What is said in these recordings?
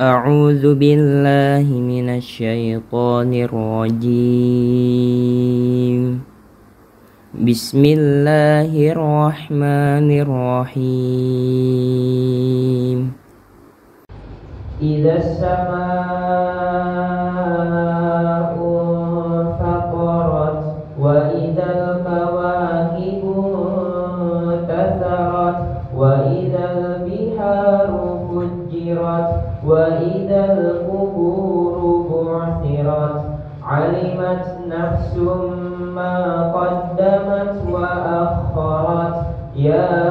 أعوذ بالله من الشيطان الرجيم. بسم الله الرحمن الرحيم. إذا السماء انفطرت وإذا الكواكب انتثرت وإذا البحار فجرت وإذا القبور بعثرت علمت نفس ما قدمت وأخرت يا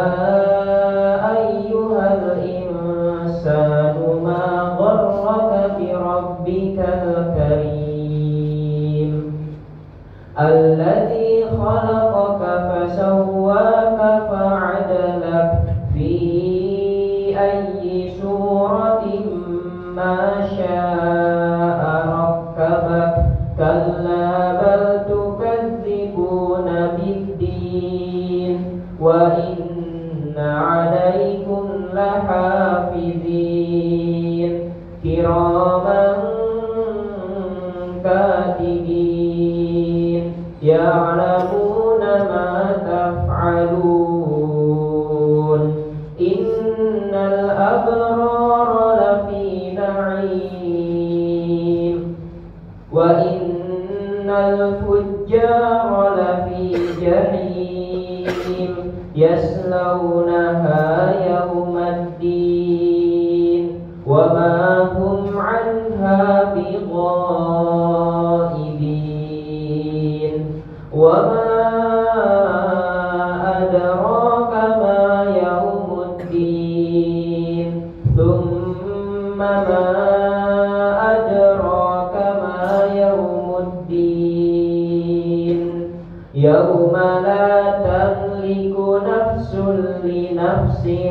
أيها الإنسان ما غرك بربك الكريم الذي خلقك فسواك فعدلك في أي سورة ما شاء ركبك كلا بل تكذبون بالدين وإن عليكم لحافظين كراما كاتبين يعلمون ما تفعلون إن الأبرار لفي نعيم وإن الفجار لفي جحيم يصلونها يوم الدين وما هم عنها بغائبين وما أدراك ما يوم الدين ثم ما أدراك ما يوم الدين يوم لا تملك نفس لنفس